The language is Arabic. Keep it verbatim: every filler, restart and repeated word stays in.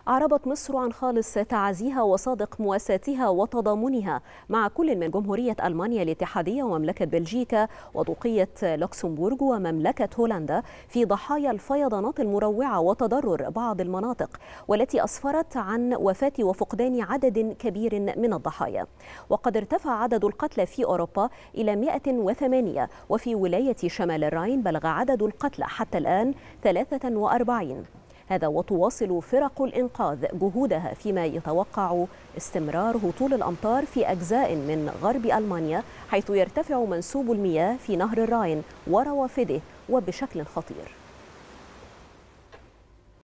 أعربت مصر عن خالص تعازيها وصادق مواساتها وتضامنها مع كل من جمهورية ألمانيا الاتحادية ومملكة بلجيكا وبقية لوكسمبورغ ومملكة هولندا في ضحايا الفيضانات المروعة وتضرر بعض المناطق، والتي أسفرت عن وفاة وفقدان عدد كبير من الضحايا. وقد ارتفع عدد القتلى في أوروبا إلى مئة وثمانية، وفي ولاية شمال الراين بلغ عدد القتلى حتى الآن ثلاثة وأربعين. هذا وتواصل فرق الإنقاذ جهودها فيما يتوقع استمرار هطول الأمطار في أجزاء من غرب ألمانيا، حيث يرتفع منسوب المياه في نهر الراين وروافده وبشكل خطير.